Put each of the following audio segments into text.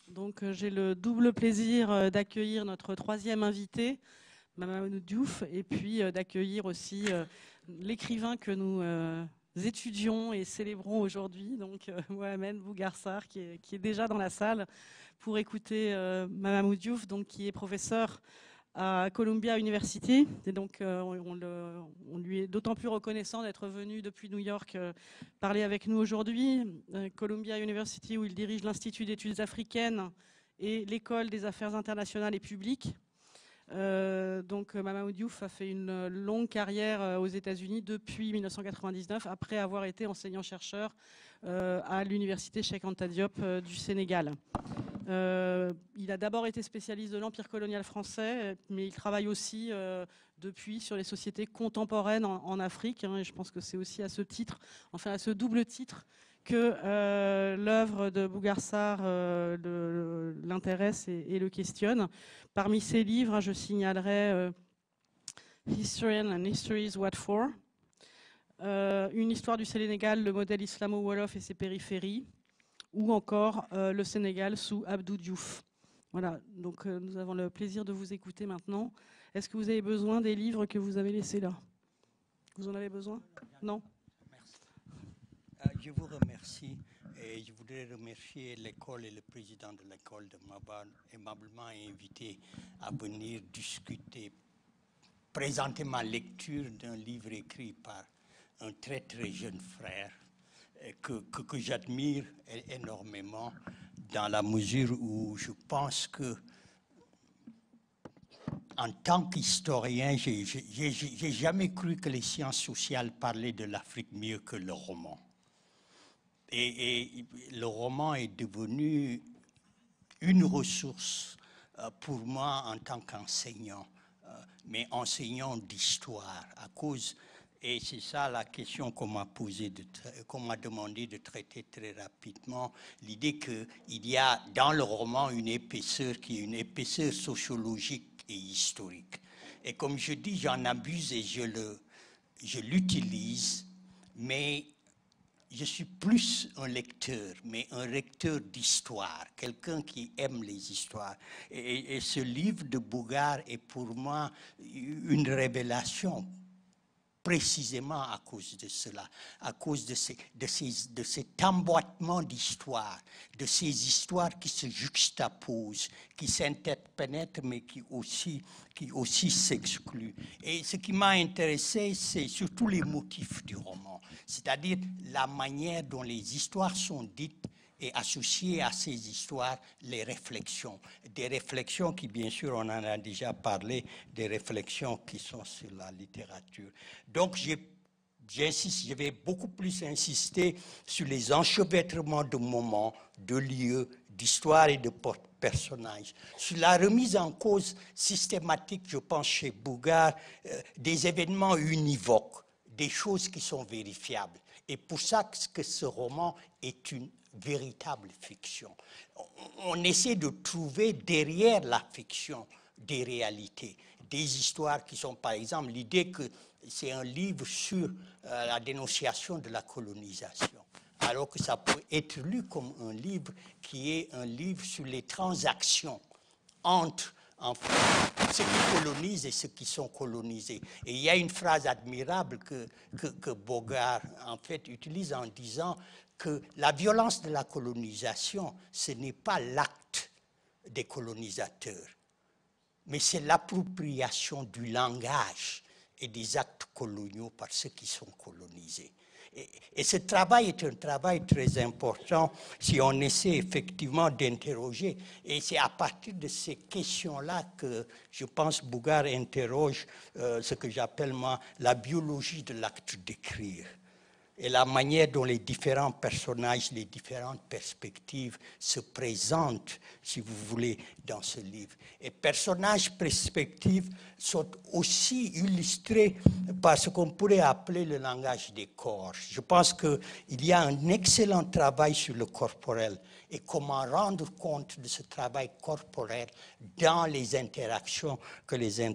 Donc j'ai le double plaisir d'accueillir notre troisième invité, Mamadou Diouf, et puis d'accueillir aussi l'écrivain que nous étudions et célébrons aujourd'hui, donc Mohamed Bougarsar, qui est déjà dans la salle pour écouter Mamadou Diouf, donc, qui est professeur à Columbia University. Et donc, on lui est d'autant plus reconnaissant d'être venu depuis New York parler avec nous aujourd'hui. Columbia University, où il dirige l'Institut d'études africaines et l'École des affaires internationales et publiques. Donc, Mamadou Diouf a fait une longue carrière aux États-Unis depuis 1999, après avoir été enseignant-chercheur à l'université Cheikh Anta Diop du Sénégal. Il a d'abord été spécialiste de l'Empire colonial français, mais il travaille aussi depuis sur les sociétés contemporaines en Afrique. Et je pense que c'est aussi à ce titre, enfin à ce double titre, que l'œuvre de Bougarsar l'intéresse et le questionne. Parmi ses livres, je signalerai Historian and Histories What For, une histoire du Sénégal, le modèle islamo-wolof et ses périphéries, ou encore le Sénégal sous Abdou Diouf. Voilà, donc nous avons le plaisir de vous écouter maintenant. Est-ce que vous avez besoin des livres que vous avez laissés là? Vous en avez besoin? Non? Merci. Je vous remercie et je voudrais remercier l'école et le président de l'école de m'avoir aimablement invité à venir discuter, présenter ma lecture d'un livre écrit par un très très jeune frère que j'admire énormément, dans la mesure où je pense que, en tant qu'historien, j'ai jamais cru que les sciences sociales parlaient de l'Afrique mieux que le roman. Et le roman est devenu une ressource pour moi en tant qu'enseignant, mais enseignant d'histoire, à cause. Et c'est ça la question qu'on m'a posée, qu'on m'a demandé de traiter très rapidement. L'idée qu'il y a dans le roman une épaisseur qui est une épaisseur sociologique et historique. Et comme je dis, j'en abuse et je l'utilise, mais je suis plus un lecteur, mais un lecteur d'histoire, quelqu'un qui aime les histoires. Et ce livre de Bougar est pour moi une révélation, précisément à cause de cela, à cause de cet emboîtement d'histoires, de ces histoires qui se juxtaposent, qui s'interpénètrent, mais qui aussi s'excluent. Et ce qui m'a intéressé, c'est surtout les motifs du roman, c'est-à-dire la manière dont les histoires sont dites et associées à ces histoires, les réflexions. Des réflexions qui, bien sûr, on en a déjà parlé, des réflexions qui sont sur la littérature. Donc, j'insiste, je vais beaucoup plus insister sur les enchevêtrements de moments, de lieux, d'histoires et de personnages. Sur la remise en cause systématique, je pense, chez Bougar, des événements univoques, des choses qui sont vérifiables. Et pour ça que ce roman est une véritable fiction. On essaie de trouver derrière la fiction des réalités, des histoires qui sont, par exemple, l'idée que c'est un livre sur la dénonciation de la colonisation, alors que ça peut être lu comme un livre qui est un livre sur les transactions entre ceux qui colonisent et ceux qui sont colonisés. Et il y a une phrase admirable que Bougar, en fait, utilise en disant que la violence de la colonisation, ce n'est pas l'acte des colonisateurs, mais c'est l'appropriation du langage et des actes coloniaux par ceux qui sont colonisés. Et ce travail est un travail très important si on essaie effectivement d'interroger. Et c'est à partir de ces questions-là que je pense Bougar interroge ce que j'appelle moi la biologie de l'acte d'écrire. Et la manière dont les différents personnages, les différentes perspectives se présentent, si vous voulez, dans ce livre. Et personnages, perspectives sont aussi illustrés par ce qu'on pourrait appeler le langage des corps. Je pense qu'il y a un excellent travail sur le corporel et comment rendre compte de ce travail corporel dans les interactions que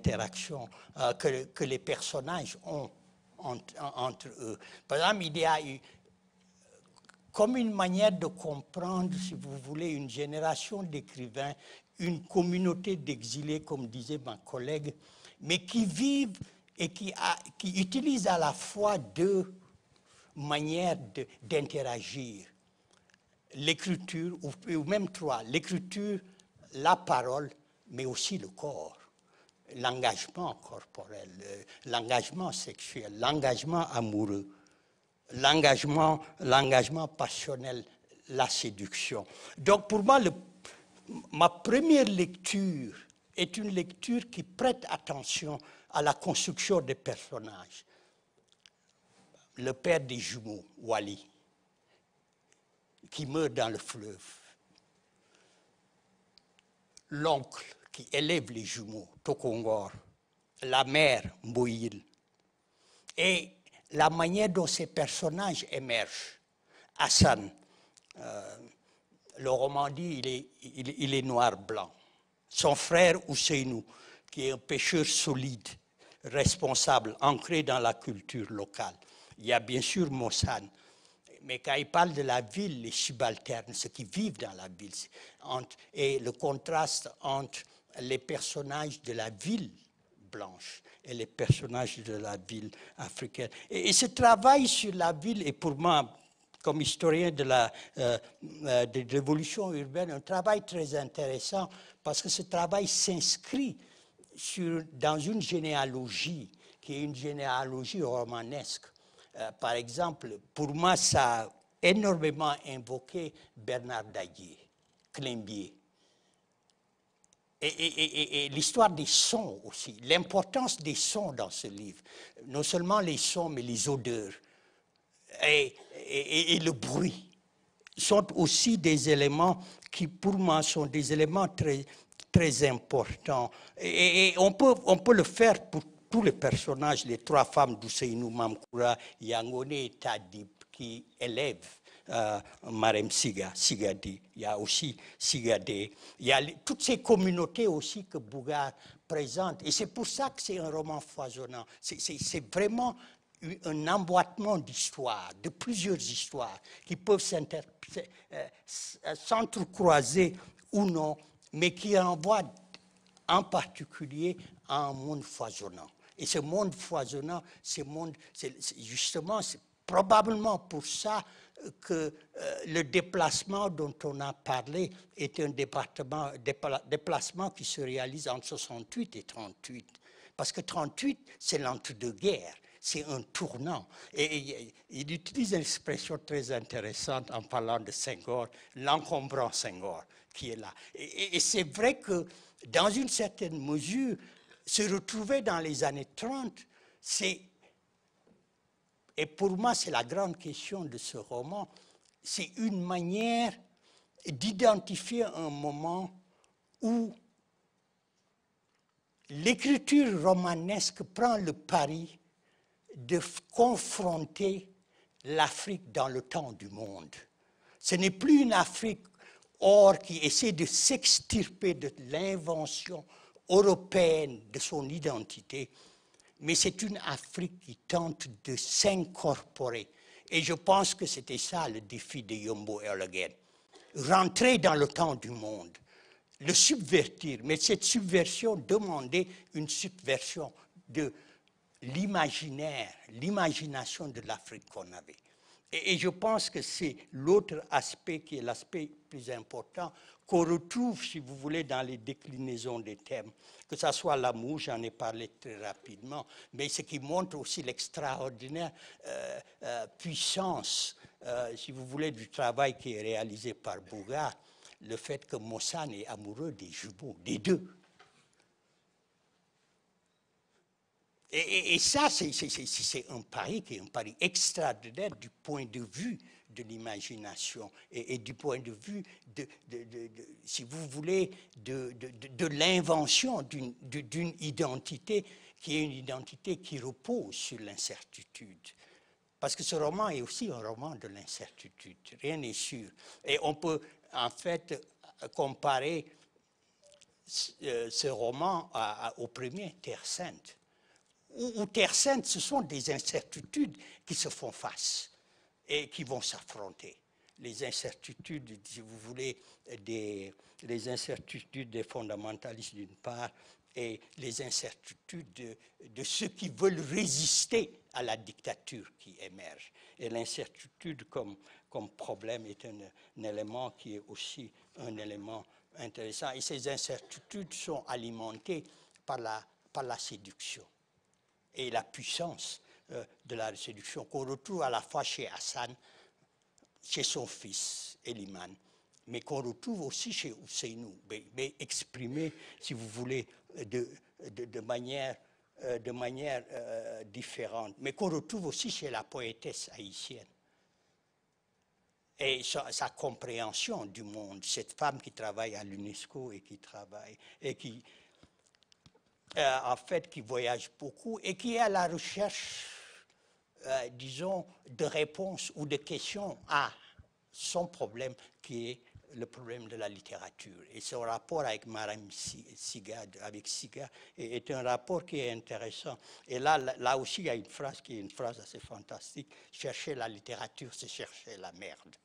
les personnages ont entre eux. Par exemple, il y a comme une manière de comprendre, si vous voulez, une génération d'écrivains, une communauté d'exilés, comme disait ma collègue, mais qui vivent et qui utilisent à la fois deux manières d'interagir. L'écriture, ou même trois, l'écriture, la parole, mais aussi le corps. L'engagement corporel, l'engagement sexuel, l'engagement amoureux, l'engagement passionnel, la séduction. Donc pour moi, ma première lecture est une lecture qui prête attention à la construction des personnages. Le père des jumeaux, Wali, qui meurt dans le fleuve. L'oncle qui élève les jumeaux, Tokongor. La mère, Mboïl. Et la manière dont ces personnages émergent. Hassan, le roman dit, il est noir-blanc. Son frère, Ousseinou, qui est un pêcheur solide, responsable, ancré dans la culture locale. Il y a bien sûr Mossan. Mais quand il parle de la ville, les subalternes, ceux qui vivent dans la ville, et le contraste entre les personnages de la ville blanche et les personnages de la ville africaine. Et ce travail sur la ville est pour moi, comme historien de l'évolution urbaine, un travail très intéressant parce que ce travail s'inscrit dans une généalogie qui est une généalogie romanesque. Par exemple, pour moi, ça a énormément invoqué Bernard Daguier, Climbier. Et l'histoire des sons aussi, l'importance des sons dans ce livre. Non seulement les sons, mais les odeurs et le bruit sont aussi des éléments qui, pour moi, sont des éléments très, très importants. Et on peut le faire pour tous les personnages, les trois femmes d'Ousseinou Mamkoura, Yangone et Tadib, qui élèvent Marem Sigadi. Il y a aussi Sigadé. Il y a toutes ces communautés aussi que Bougar présente. Et c'est pour ça que c'est un roman foisonnant. C'est vraiment un emboîtement d'histoires, de plusieurs histoires, qui peuvent s'entrecroiser ou non, mais qui renvoient en particulier à un monde foisonnant. Et ce monde foisonnant, justement, c'est probablement pour ça que le déplacement dont on a parlé est un déplacement qui se réalise entre 68 et 38. Parce que 38, c'est l'entre-deux-guerres, c'est un tournant. Et il utilise une expression très intéressante en parlant de Senghor, l'encombrant Senghor, qui est là. Et c'est vrai que, dans une certaine mesure, se retrouver dans les années 30, et pour moi, c'est la grande question de ce roman, c'est une manière d'identifier un moment où l'écriture romanesque prend le pari de confronter l'Afrique dans le temps du monde. Ce n'est plus une Afrique qui essaie de s'extirper de l'invention européenne de son identité, mais c'est une Afrique qui tente de s'incorporer. Et je pense que c'était ça le défi de Yombo Erlegen. Rentrer dans le temps du monde, le subvertir, mais cette subversion demandait une subversion de l'imaginaire, l'imagination de l'Afrique qu'on avait. Et je pense que c'est l'autre aspect qui est l'aspect plus important, qu'on retrouve, si vous voulez, dans les déclinaisons des thèmes, que ce soit l'amour, j'en ai parlé très rapidement, mais ce qui montre aussi l'extraordinaire puissance, si vous voulez, du travail qui est réalisé par Bougar, le fait que Mossan est amoureux des jumeaux, des deux. Et ça, c'est un pari qui est un pari extraordinaire du point de vue de l'imagination et du point de vue, si vous voulez, de l'invention d'une identité qui est une identité qui repose sur l'incertitude. Parce que ce roman est aussi un roman de l'incertitude, rien n'est sûr. Et on peut en fait comparer ce roman au premier, Terre Sainte. Où Terre Sainte, ce sont des incertitudes qui se font face et qui vont s'affronter. les incertitudes, si vous voulez, les incertitudes des fondamentalistes d'une part, et les incertitudes de ceux qui veulent résister à la dictature qui émerge. Et l'incertitude comme problème est un élément qui est aussi un élément intéressant. Et ces incertitudes sont alimentées par la séduction et la puissance de la séduction qu'on retrouve à la fois chez Hassan, chez son fils Eliman, mais qu'on retrouve aussi chez Ousseynou, mais exprimé, si vous voulez, de manière différente, mais qu'on retrouve aussi chez la poétesse haïtienne. Et sa compréhension du monde, cette femme qui travaille à l'UNESCO et qui travaille, et qui, en fait, qui voyage beaucoup et qui est à la recherche, disons, de réponses ou de questions à son problème qui est le problème de la littérature. Et son rapport avec Madame Siga, est un rapport qui est intéressant. Et là aussi, il y a une phrase qui est une phrase assez fantastique. Chercher la littérature, c'est chercher la merde.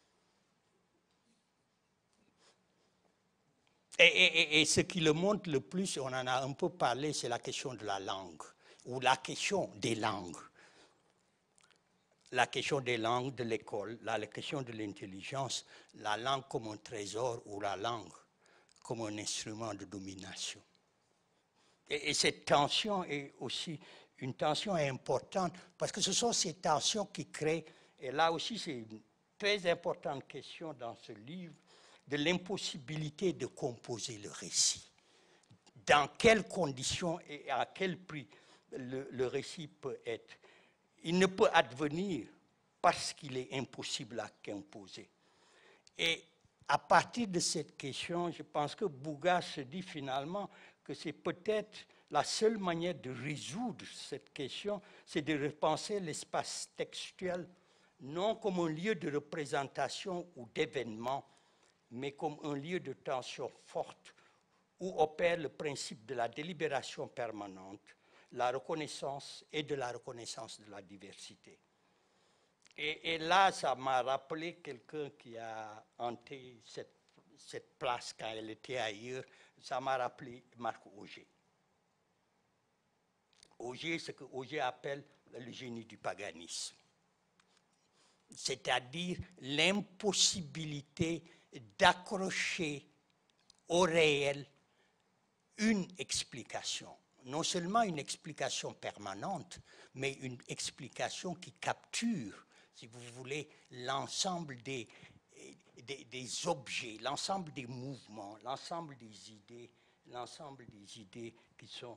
Et ce qui le montre le plus, on en a un peu parlé, c'est la question de la langue, ou la question des langues. La question des langues de l'école, la question de l'intelligence, la langue comme un trésor ou la langue comme un instrument de domination. Et cette tension est aussi une tension importante parce que ce sont ces tensions qui créent, et là aussi c'est une très importante question dans ce livre, de l'impossibilité de composer le récit. Dans quelles conditions et à quel prix le récit peut être. Il ne peut advenir parce qu'il est impossible à imposer. Et à partir de cette question, je pense que Bouga se dit finalement que c'est peut-être la seule manière de résoudre cette question, c'est de repenser l'espace textuel, non comme un lieu de représentation ou d'événement, mais comme un lieu de tension forte où opère le principe de la délibération permanente, la reconnaissance et de la reconnaissance de la diversité. Et là, ça m'a rappelé quelqu'un qui a hanté cette place quand elle était ailleurs. Ça m'a rappelé Marc Auger. Auger, ce que Auger appelle le génie du paganisme. C'est-à-dire l'impossibilité d'accrocher au réel une explication. Non seulement une explication permanente, mais une explication qui capture, si vous voulez, l'ensemble des objets, l'ensemble des mouvements, l'ensemble des idées qui sont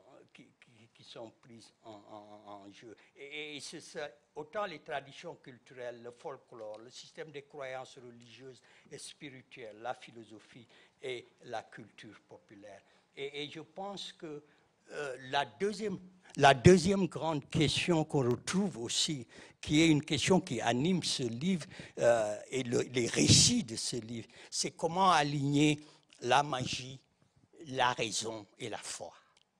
prises en jeu. Et c'est ça, autant les traditions culturelles, le folklore, le système des croyances religieuses et spirituelles, la philosophie et la culture populaire. Et je pense que la deuxième grande question qu'on retrouve aussi, qui est une question qui anime ce livre et les récits de ce livre, c'est comment aligner la magie, la raison et la foi.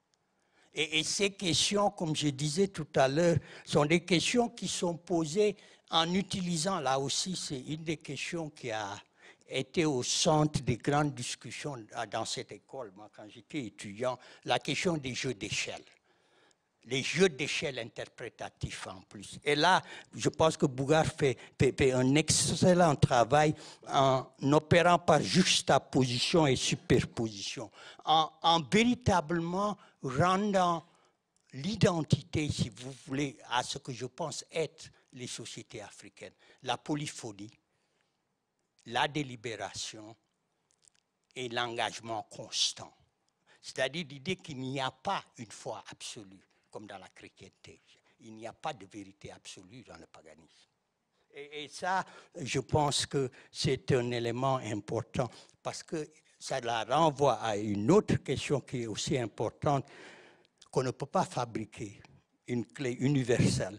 Et ces questions, comme je disais tout à l'heure, sont des questions qui sont posées en utilisant, là aussi, c'est une des questions qui a été au centre des grandes discussions dans cette école, moi, quand j'étais étudiant, la question des jeux d'échelle. Les jeux d'échelle interprétatifs en plus. Et là, je pense que Bouga fait un excellent travail en opérant par juxtaposition et superposition, en véritablement rendant l'identité, si vous voulez, à ce que je pense être les sociétés africaines. La polyphonie, la délibération et l'engagement constant. C'est-à-dire l'idée qu'il n'y a pas une foi absolue, comme dans la chrétienté. Il n'y a pas de vérité absolue dans le paganisme. Et ça, je pense que c'est un élément important, parce que ça la renvoie à une autre question qui est aussi importante, qu'on ne peut pas fabriquer une clé universelle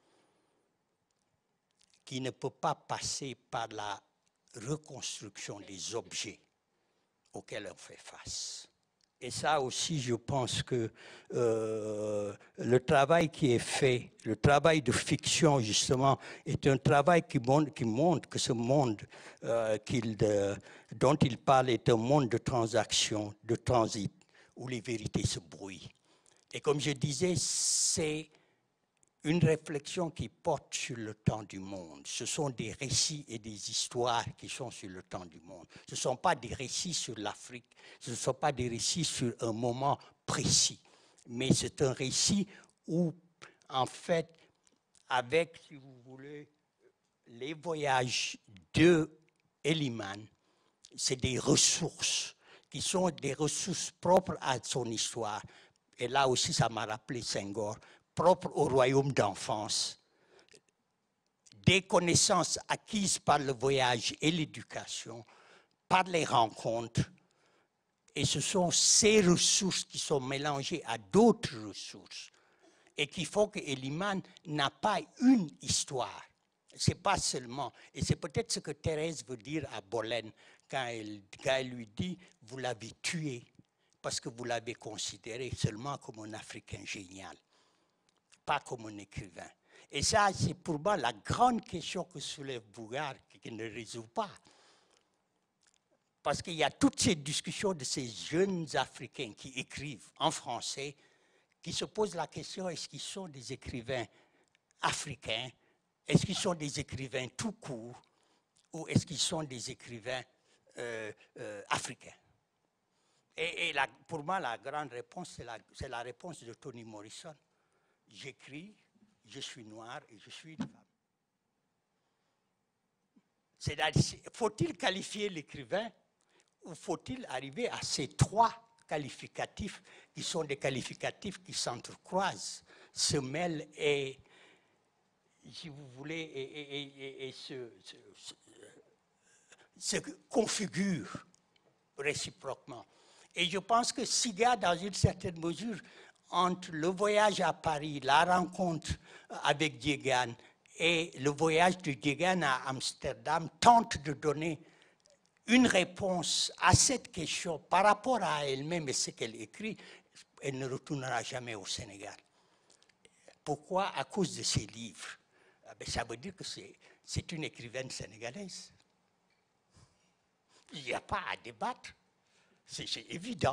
qui ne peut pas passer par la reconstruction des objets auxquels on fait face. Et ça aussi, je pense que le travail qui est fait, le travail de fiction, justement, est un travail qui montre que ce monde dont il parle est un monde de transaction, de transit, où les vérités se brouillent. Et comme je disais, c'est une réflexion qui porte sur le temps du monde. Ce sont des récits et des histoires qui sont sur le temps du monde. Ce ne sont pas des récits sur l'Afrique, ce ne sont pas des récits sur un moment précis, mais c'est un récit où, en fait, avec, si vous voulez, les voyages de Eliman, c'est des ressources qui sont des ressources propres à son histoire. Et là aussi, ça m'a rappelé Senghor, propre au royaume d'enfance, des connaissances acquises par le voyage et l'éducation, par les rencontres, et ce sont ces ressources qui sont mélangées à d'autres ressources et qui font que Eliman n'a pas une histoire. C'est pas seulement, et c'est peut-être ce que Thérèse veut dire à Bolène quand elle lui dit « vous l'avez tué parce que vous l'avez considéré seulement comme un Africain génial ». Pas comme un écrivain. Et ça, c'est pour moi la grande question que soulève Bougard, qui ne résout pas. Parce qu'il y a toutes ces discussions de ces jeunes Africains qui écrivent en français, qui se posent la question, est-ce qu'ils sont des écrivains africains? Est-ce qu'ils sont des écrivains tout court? Ou est-ce qu'ils sont des écrivains africains? Et pour moi, la grande réponse, c'est la réponse de Toni Morrison. J'écris, je suis noir et je suis une femme. C'est-à-dire, faut-il qualifier l'écrivain ou faut-il arriver à ces trois qualificatifs qui sont des qualificatifs qui s'entrecroisent, se mêlent et, si vous voulez, et se configurent réciproquement. Et je pense que s'il y a dans une certaine mesure entre le voyage à Paris, la rencontre avec Diegan et le voyage de Diegan à Amsterdam, tente de donner une réponse à cette question par rapport à elle-même et ce qu'elle écrit, elle ne retournera jamais au Sénégal. Pourquoi? À cause de ses livres. Ça veut dire que c'est une écrivaine sénégalaise. Il n'y a pas à débattre. C'est évident.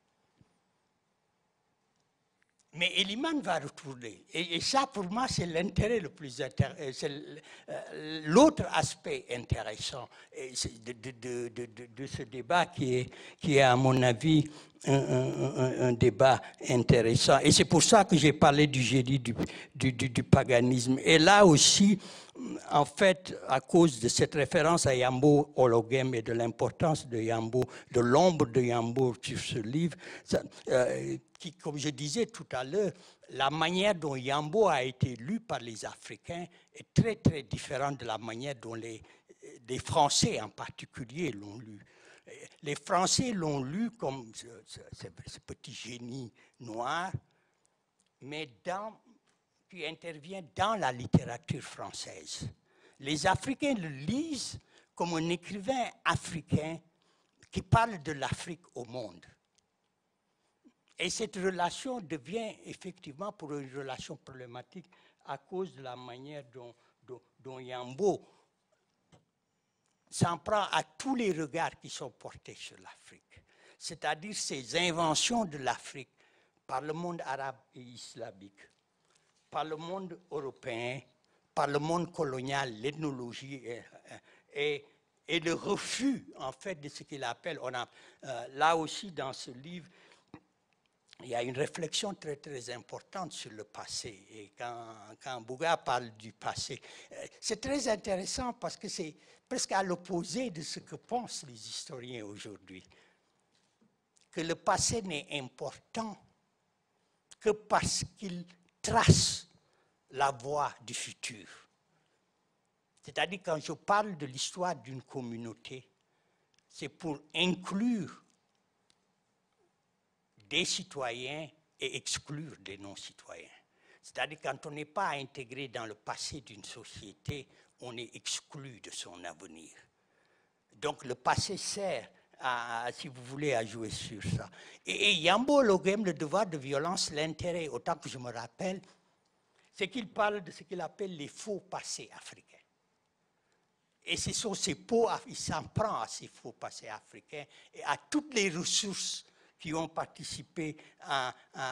Mais Eliman va retourner. Et ça, pour moi, c'est l'intérêt le plus intéressant. L'autre aspect intéressant de ce débat qui est, à mon avis, un débat intéressant. Et c'est pour ça que j'ai parlé du génie du paganisme. Et là aussi, en fait, à cause de cette référence à Yambo Ologem et de l'importance de Yambo, de l'ombre de Yambo sur ce livre, qui, comme je disais tout à l'heure, la manière dont Yambo a été lu par les Africains est très, très différente de la manière dont les Français en particulier l'ont lu. Les Français l'ont lu comme ce petit génie noir, mais qui intervient dans la littérature française. Les Africains le lisent comme un écrivain africain qui parle de l'Afrique au monde. Et cette relation devient effectivement pour eux une relation problématique à cause de la manière dont Yambo s'en prend à tous les regards qui sont portés sur l'Afrique. C'est-à-dire ces inventions de l'Afrique par le monde arabe et islamique, par le monde européen, par le monde colonial, l'ethnologie et le refus, en fait, de ce qu'il appelle, là aussi dans ce livre, il y a une réflexion très, très importante sur le passé. Et quand Bougard parle du passé, c'est très intéressant parce que c'est presque à l'opposé de ce que pensent les historiens aujourd'hui. Que le passé n'est important que parce qu'il trace la voie du futur. C'est-à-dire, quand je parle de l'histoire d'une communauté, c'est pour inclure des citoyens et exclure des non-citoyens. C'est-à-dire, quand on n'est pas intégré dans le passé d'une société, on est exclu de son avenir. Donc, le passé sert si vous voulez, à jouer sur ça. Et Yambo Logem, le devoir de violence, l'intérêt, autant que je me rappelle, c'est qu'il parle de ce qu'il appelle les faux passés africains. Et ce sont ces pots, il s'en prend à ces faux passés africains et à toutes les ressources qui ont participé à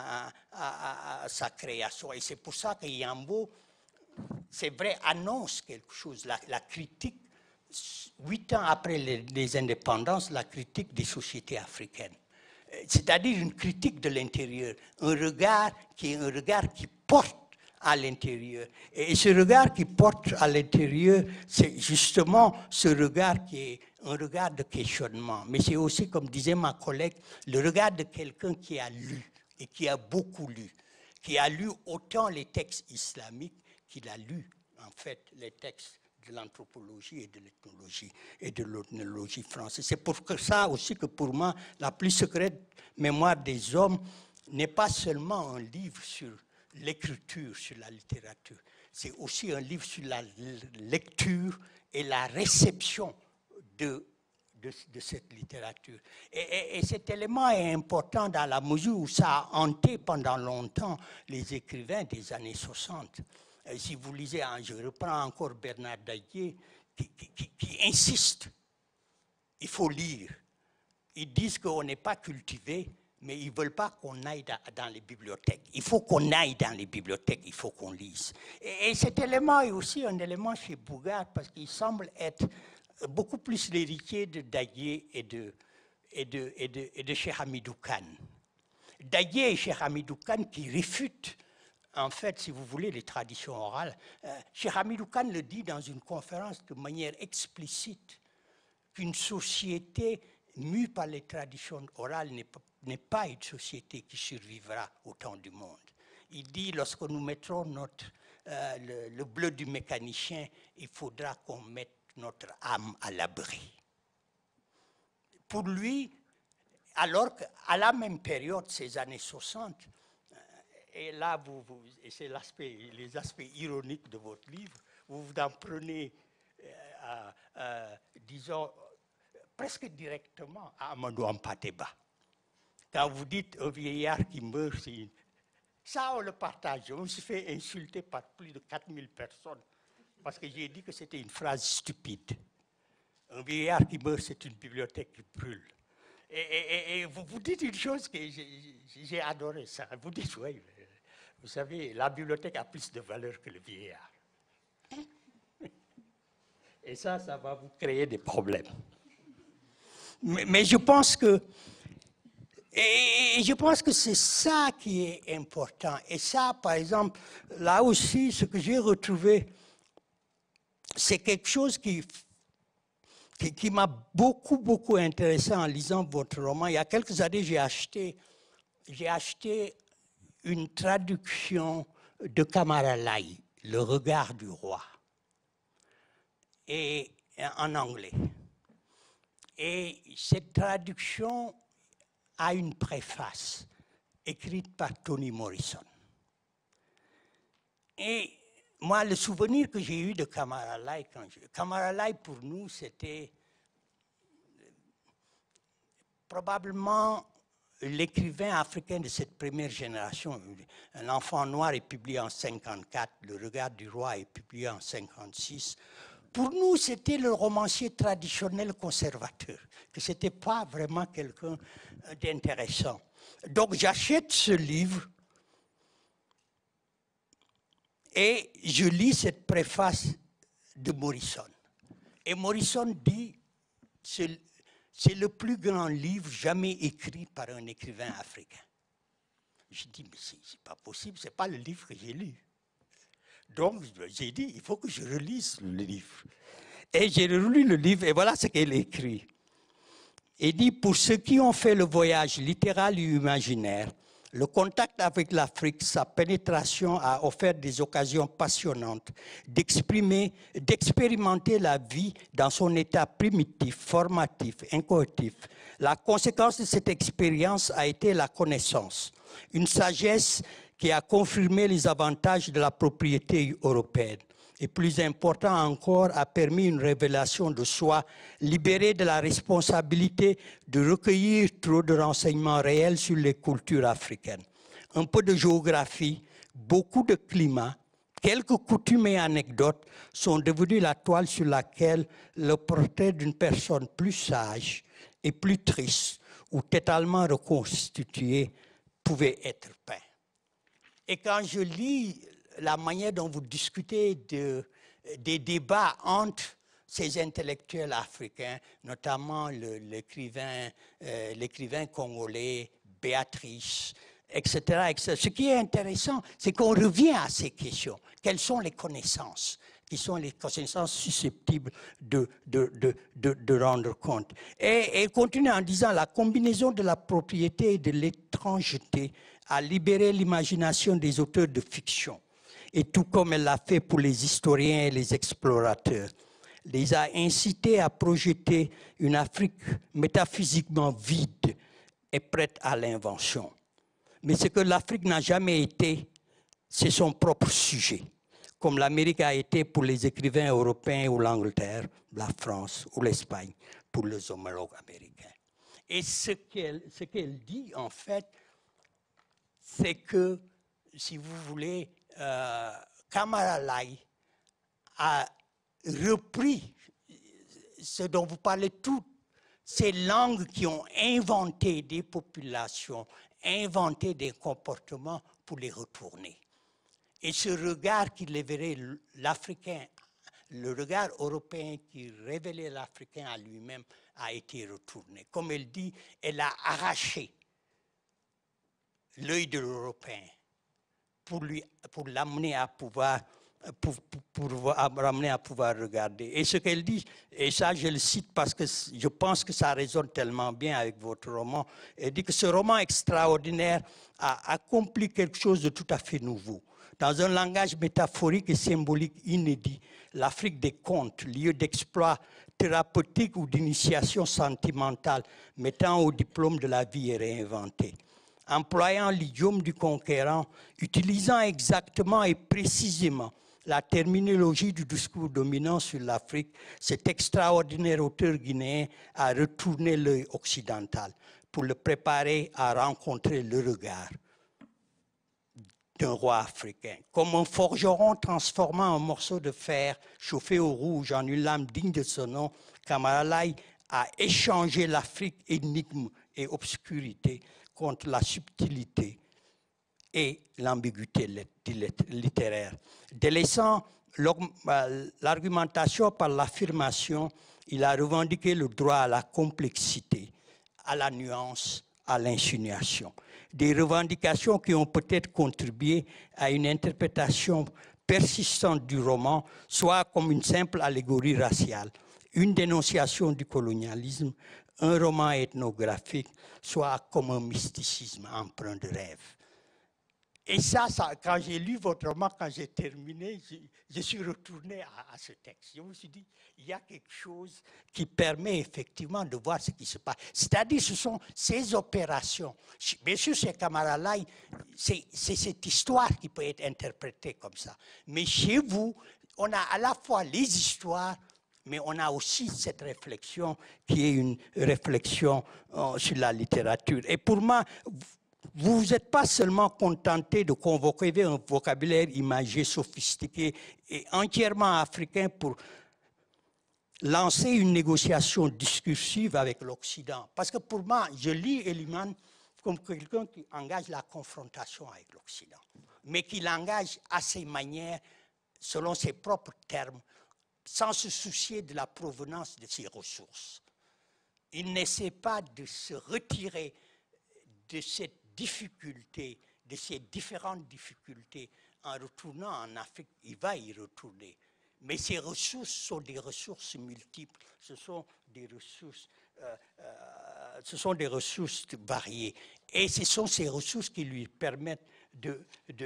sa création. Et c'est pour ça que Yambo, c'est vrai, annonce quelque chose, la critique, 8 ans après les indépendances, la critique des sociétés africaines. C'est-à-dire une critique de l'intérieur, un regard qui porte à l'intérieur. Et ce regard qui porte à l'intérieur, c'est justement ce regard qui est un regard de questionnement. Mais c'est aussi, comme disait ma collègue, le regard de quelqu'un qui a lu, et qui a beaucoup lu, qui a lu autant les textes islamiques qu'il a lu, en fait, les textes de l'anthropologie et de l'ethnologie et de l'ethnologie française. C'est pour ça aussi que pour moi, la plus secrète mémoire des hommes n'est pas seulement un livre sur l'écriture, sur la littérature. C'est aussi un livre sur la lecture et la réception de cette littérature. Et cet élément est important dans la mesure où ça a hanté pendant longtemps les écrivains des années 60. Si vous lisez, je reprends encore Bernard Daguier, qui insiste, il faut lire. Ils disent qu'on n'est pas cultivé, mais ils ne veulent pas qu'on aille dans les bibliothèques. Il faut qu'on aille dans les bibliothèques, il faut qu'on lise. Et cet élément est aussi un élément chez Bougaert, parce qu'il semble être beaucoup plus l'héritier de Daguier et de Cheikh Hamidou Kane. Daguier et Cheikh Hamidou Kane qui réfutent, en fait, si vous voulez, les traditions orales. Cheikh Hamidou Kane le dit dans une conférence de manière explicite, qu'une société mue par les traditions orales n'est pas une société qui survivra au temps du monde. Il dit, lorsque nous mettrons le bleu du mécanicien, il faudra qu'on mette notre âme à l'abri. Pour lui, alors qu'à la même période, ces années 60, et là, et c'est les aspects ironiques de votre livre, vous en prenez, disons, presque directement à Amadou Hampâté-Bâ. Quand vous dites un vieillard qui meurt, ça on le partage. On se fait insulter par plus de 4000 personnes parce que j'ai dit que c'était une phrase stupide. Un vieillard qui meurt, c'est une bibliothèque qui brûle. Et vous dites une chose que j'ai adoré ça. Vous dites, oui, vous savez, la bibliothèque a plus de valeur que le vieillard. Et ça va vous créer des problèmes. Mais je pense que c'est ça qui est important. Et ça, par exemple, là aussi, ce que j'ai retrouvé, c'est quelque chose qui m'a beaucoup intéressé en lisant votre roman. Il y a quelques années, j'ai acheté une traduction de Kamara Lai, Le regard du roi, et en anglais. Et cette traduction a une préface écrite par Toni Morrison. Et moi, le souvenir que j'ai eu de Kamara Lai, Kamara Lai pour nous, c'était probablement l'écrivain africain de cette première génération. Un enfant noir est publié en 1954, Le regard du roi est publié en 1956. Pour nous, c'était le romancier traditionnel conservateur, que ce n'était pas vraiment quelqu'un d'intéressant. Donc j'achète ce livre et je lis cette préface de Morrison. Et Morrison dit, c'est le plus grand livre jamais écrit par un écrivain africain. Je dis, mais c'est pas possible, c'est pas le livre que j'ai lu. Donc, j'ai dit, il faut que je relise le livre. Et j'ai relu le livre, et voilà ce qu'elle écrit. Il dit, pour ceux qui ont fait le voyage littéral et imaginaire, le contact avec l'Afrique, sa pénétration a offert des occasions passionnantes d'expérimenter la vie dans son état primitif, formatif, incoercitif. La conséquence de cette expérience a été la connaissance, une sagesse qui a confirmé les avantages de la propriété européenne. et plus important encore, a permis une révélation de soi, libérée de la responsabilité de recueillir trop de renseignements réels sur les cultures africaines. Un peu de géographie, beaucoup de climat, quelques coutumes et anecdotes sont devenus la toile sur laquelle le portrait d'une personne plus sage et plus triste ou totalement reconstituée pouvait être peint. Et quand je lis la manière dont vous discutez des débats entre ces intellectuels africains, notamment l'écrivain congolais Béatrice, etc., etc. Ce qui est intéressant, c'est qu'on revient à ces questions. Quelles sont les connaissances qui sont les connaissances susceptibles de rendre compte. Et continue en disant la combinaison de la propriété et de l'étrangeté a libéré l'imagination des auteurs de fiction. Et tout comme elle l'a fait pour les historiens et les explorateurs, les a incités à projeter une Afrique métaphysiquement vide et prête à l'invention. Mais ce que l'Afrique n'a jamais été, c'est son propre sujet, comme l'Amérique a été pour les écrivains européens ou l'Angleterre, la France ou l'Espagne pour les homologues américains. Et ce qu'elle dit, en fait, c'est que, si vous voulez, Camara Lai a repris ce dont vous parlez, toutes ces langues qui ont inventé des populations, inventé des comportements pour les retourner. Et ce regard qui révélait l'Africain, le regard européen qui révélait l'Africain à lui-même a été retourné. Comme elle dit, elle a arraché l'œil de l'Européen pour l'amener à pouvoir ramener à pouvoir regarder. Et ce qu'elle dit, et ça je le cite parce que je pense que ça résonne tellement bien avec votre roman, elle dit que ce roman extraordinaire a accompli quelque chose de tout à fait nouveau. Dans un langage métaphorique et symbolique inédit, l'Afrique des contes, lieu d'exploit thérapeutique ou d'initiation sentimentale, mettant au diplôme de la vie et réinventée. Employant l'idiome du conquérant, utilisant exactement et précisément la terminologie du discours dominant sur l'Afrique, cet extraordinaire auteur guinéen a retourné l'œil occidental pour le préparer à rencontrer le regard d'un roi africain. Comme un forgeron transformant un morceau de fer chauffé au rouge en une lame digne de son nom, Camara Lai a échangé l'Afrique énigme et obscurité contre la subtilité et l'ambiguïté littéraire. Délaissant l'argumentation par l'affirmation, il a revendiqué le droit à la complexité, à la nuance, à l'insinuation. Des revendications qui ont peut-être contribué à une interprétation persistante du roman, soit comme une simple allégorie raciale, une dénonciation du colonialisme, un roman ethnographique, soit comme un mysticisme empreint de rêve. Et ça, quand j'ai lu votre roman, quand j'ai terminé, je suis retourné à ce texte. Je me suis dit, il y a quelque chose qui permet effectivement de voir ce qui se passe. C'est-à-dire, ce sont ces opérations. Bien sûr, chez Camara Lai, c'est cette histoire qui peut être interprétée comme ça. Mais chez vous, on a à la fois les histoires, mais on a aussi cette réflexion qui est une réflexion sur la littérature. Et pour moi, vous vous êtes pas seulement contenté de convoquer un vocabulaire imagé, sophistiqué et entièrement africain pour lancer une négociation discursive avec l'Occident. Parce que pour moi, je lis Eliman comme quelqu'un qui engage la confrontation avec l'Occident, mais qui l'engage à ses manières, selon ses propres termes, sans se soucier de la provenance de ses ressources. Il n'essaie pas de se retirer de cette difficulté, de ces différentes difficultés, en retournant en Afrique. Il va y retourner. Mais ces ressources sont des ressources multiples, ce sont des ressources variées. Et ce sont ces ressources qui lui permettent de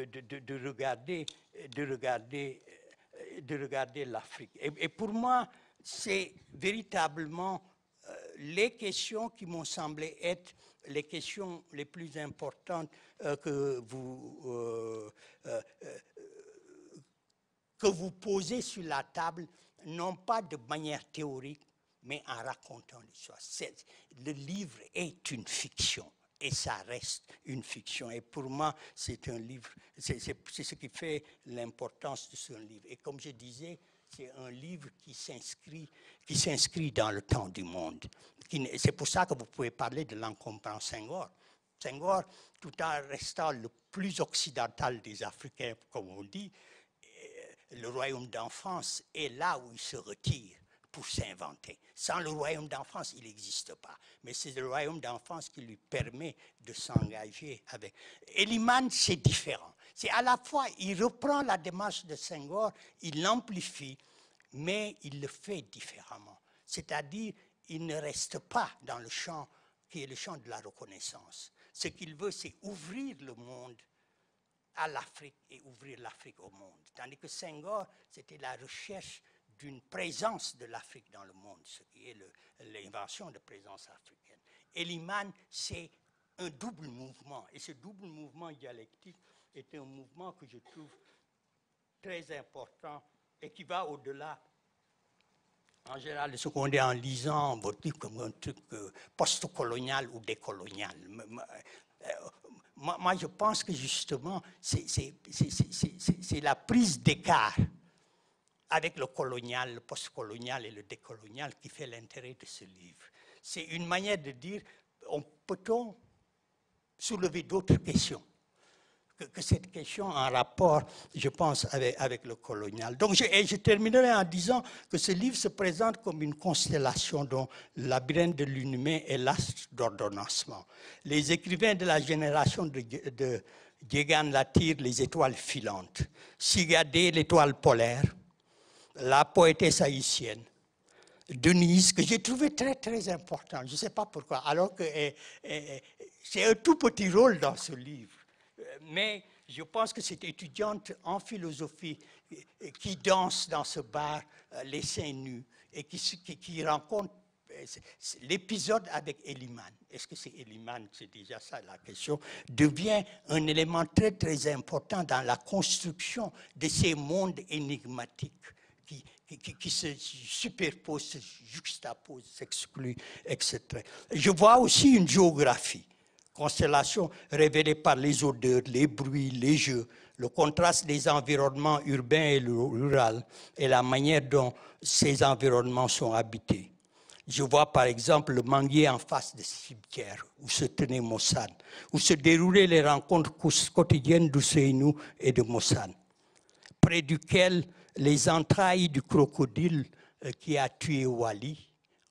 regarder l'Afrique. Et pour moi, c'est véritablement les questions qui m'ont semblé être les questions les plus importantes que que vous posez sur la table, non pas de manière théorique, mais en racontant l'histoire. Le livre est une fiction. Et ça reste une fiction. Et pour moi, c'est un livre, c'est ce qui fait l'importance de ce livre. Et comme je disais, c'est un livre qui s'inscrit dans le temps du monde. C'est pour ça que vous pouvez parler de l'encombrant Senghor. Senghor, tout en restant le plus occidental des Africains, comme on dit, le royaume d'enfance est là où il se retire pour s'inventer. Sans le royaume d'enfance, il n'existe pas. Mais c'est le royaume d'enfance qui lui permet de s'engager avec. Eliman, c'est différent. C'est à la fois, il reprend la démarche de Senghor, il l'amplifie, mais il le fait différemment. C'est-à-dire, il ne reste pas dans le champ qui est le champ de la reconnaissance. Ce qu'il veut, c'est ouvrir le monde à l'Afrique et ouvrir l'Afrique au monde. Tandis que Senghor, c'était la recherche d'une présence de l'Afrique dans le monde, ce qui est l'invention de présence africaine. Eliman, c'est un double mouvement, et ce double mouvement dialectique est un mouvement que je trouve très important et qui va au-delà, en général, de ce qu'on dit en lisant votre livre comme un truc post-colonial ou décolonial. Moi, je pense que justement, c'est la prise d'écart avec le colonial, le post-colonial et le décolonial qui fait l'intérêt de ce livre. C'est une manière de dire, peut-on soulever d'autres questions que cette question en rapport, je pense, avec le colonial. Donc, je terminerai en disant que ce livre se présente comme une constellation dont le labyrinthe de l'humain est l'astre d'ordonnancement. Les écrivains de la génération de Djegan Latir, les étoiles filantes, Sigadé, l'étoile polaire, la poétesse haïtienne, Denise, que j'ai trouvé très, très important. Je ne sais pas pourquoi, alors que c'est un tout petit rôle dans ce livre. Mais je pense que cette étudiante en philosophie qui danse dans ce bar, les seins nus, et qui rencontre l'épisode avec Eliman. Est-ce que c'est Eliman, c'est déjà ça la question, devient un élément très, très important dans la construction de ces mondes énigmatiques qui se superposent, se juxtaposent, s'excluent, etc. Je vois aussi une géographie, constellation révélée par les odeurs, les bruits, les jeux, le contraste des environnements urbains et ruraux et la manière dont ces environnements sont habités. Je vois par exemple le manguier en face des cimetières où se tenait Mossad, où se déroulaient les rencontres quotidiennes d'Ousseynou et de Mossad, près duquel les entrailles du crocodile qui a tué Wali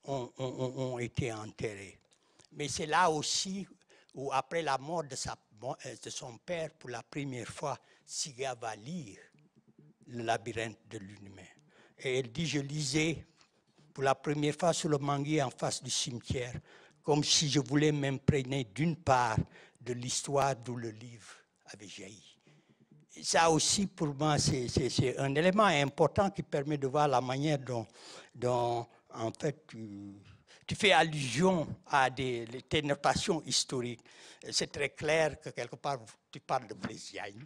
ont été enterrées. Mais c'est là aussi où, après la mort de son père, pour la première fois, Siga va lire le labyrinthe de l'humain. Et elle dit, je lisais pour la première fois sur le manguier en face du cimetière, comme si je voulais m'imprégner d'une part de l'histoire d'où le livre avait jailli. Et ça aussi, pour moi, c'est un élément important qui permet de voir la manière dont en fait, tu fais allusion à tes notations historiques. C'est très clair que quelque part, tu parles de Blaise Diagne.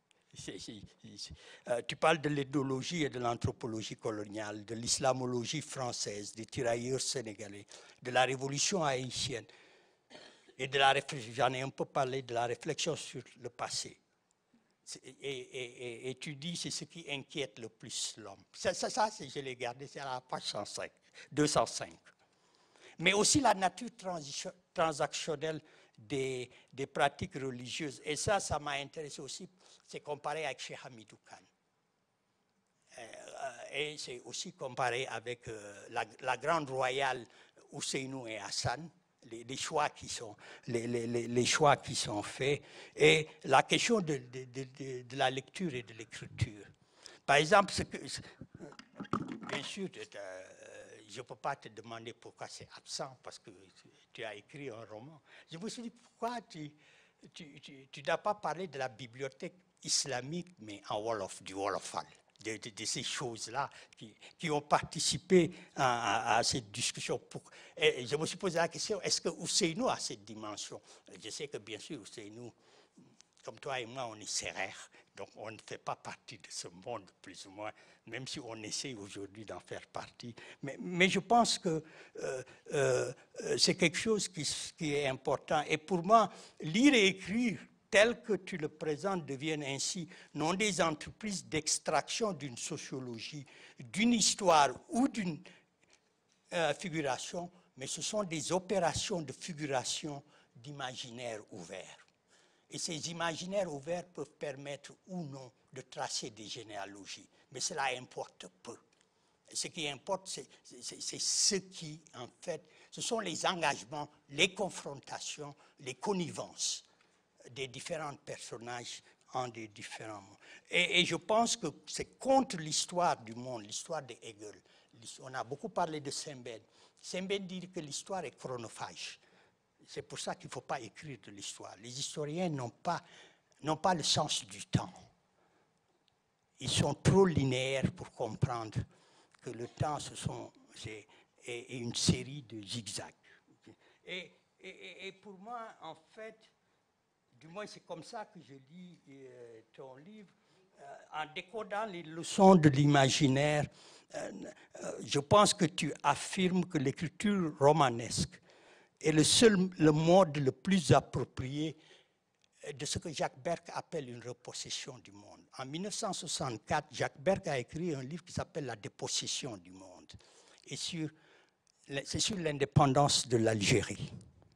Tu parles de l'ethnologie et de l'anthropologie coloniale, de l'islamologie française, des tirailleurs sénégalais, de la révolution haïtienne. Et j'en ai un peu parlé de la réflexion sur le passé. Et tu dis, c'est ce qui inquiète le plus l'homme. Ça je l'ai gardé, c'est à la page 205. Mais aussi la nature transactionnelle des pratiques religieuses. Et ça m'a intéressé aussi, c'est comparé avec Cheikh Hamidou Kane. Et c'est aussi comparé avec la grande royale Ousseynou et Hassan, les choix qui sont faits, et la question de la lecture et de l'écriture. Par exemple, bien sûr, je ne peux pas te demander pourquoi c'est absent, parce que tu as écrit un roman. Je me suis dit, pourquoi tu n'as pas parlé de la bibliothèque islamique, mais en Wolof, du Wolofal, de ces choses-là qui ont participé à cette discussion. Et je me suis posé la question, est-ce que Ousseynou a cette dimension? Je sais que bien sûr, Ousseynou comme toi et moi, on est sérères, donc on ne fait pas partie de ce monde, plus ou moins, même si on essaie aujourd'hui d'en faire partie. Mais je pense que c'est quelque chose qui est important. Et pour moi, lire et écrire, tel que tu le présentes, deviennent ainsi non des entreprises d'extraction d'une sociologie, d'une histoire ou d'une figuration, mais ce sont des opérations de figuration d'imaginaire ouvert. Et ces imaginaires ouverts peuvent permettre ou non de tracer des généalogies, mais cela importe peu. Ce qui importe, c'est ce qui, en fait, ce sont les engagements, les confrontations, les connivences des différents personnages en des différents mondes. Et je pense que c'est contre l'histoire du monde, l'histoire de Hegel. On a beaucoup parlé de Saint-Bède. Saint-Bède dit que l'histoire est chronophage. C'est pour ça qu'il ne faut pas écrire de l'histoire. Les historiens n'ont pas le sens du temps. Ils sont trop linéaires pour comprendre que le temps, c'est une série de zigzags. Et pour moi, en fait, du moins c'est comme ça que je lis ton livre, en décodant les leçons de l'imaginaire, je pense que tu affirmes que l'écriture romanesque est le mode le plus approprié de ce que Jacques Berck appelle une repossession du monde. En 1964, Jacques Berck a écrit un livre qui s'appelle La dépossession du monde. Et c'est sur l'indépendance de l'Algérie.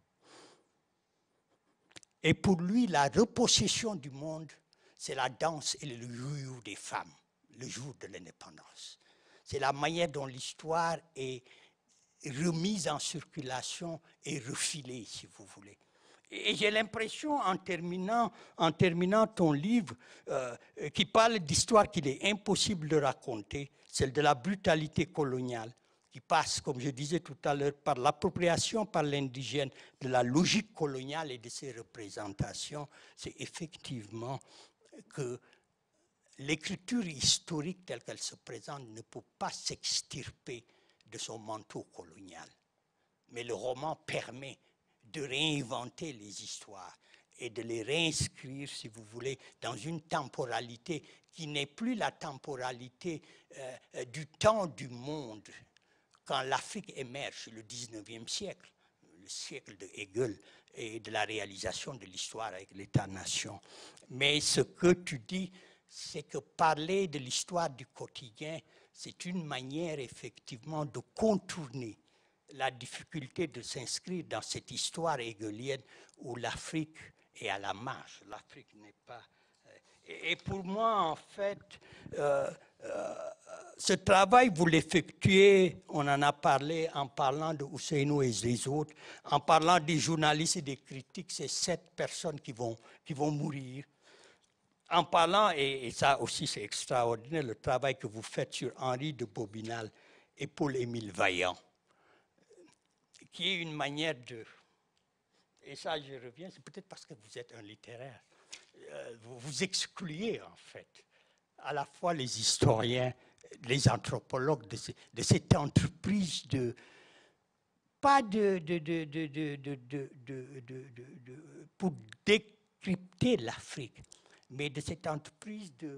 Et pour lui, la repossession du monde, c'est la danse et le joujou des femmes, le jour de l'indépendance. C'est la manière dont l'histoire est remise en circulation et refilée, si vous voulez. Et j'ai l'impression, en terminant ton livre, qui parle d'histoire qu'il est impossible de raconter, celle de la brutalité coloniale, qui passe, comme je disais tout à l'heure, par l'appropriation par l'indigène de la logique coloniale et de ses représentations, c'est effectivement que l'écriture historique telle qu'elle se présente ne peut pas s'extirper de son manteau colonial. Mais le roman permet de réinventer les histoires et de les réinscrire, si vous voulez, dans une temporalité qui n'est plus la temporalité du temps du monde, quand l'Afrique émerge, le 19e siècle, le siècle de Hegel et de la réalisation de l'histoire avec l'État-nation. Mais ce que tu dis, c'est que parler de l'histoire du quotidien, c'est une manière effectivement de contourner la difficulté de s'inscrire dans cette histoire hegelienne où l'Afrique est à la marge. L'Afrique n'est pas... Et pour moi, en fait, ce travail, vous l'effectuez, on en a parlé en parlant de Ousseynou et des autres, en parlant des journalistes et des critiques, c'est 7 personnes qui vont mourir. En parlant, et ça aussi c'est extraordinaire, le travail que vous faites sur Henri de Bobinal et Paul-Émile Vaillant, qui est une manière de... Et ça, je reviens, c'est peut-être parce que vous êtes un littéraire. Vous excluez, en fait, à la fois les historiens, les anthropologues de cette entreprise de... Pas pour décrypter l'Afrique, mais de cette entreprise de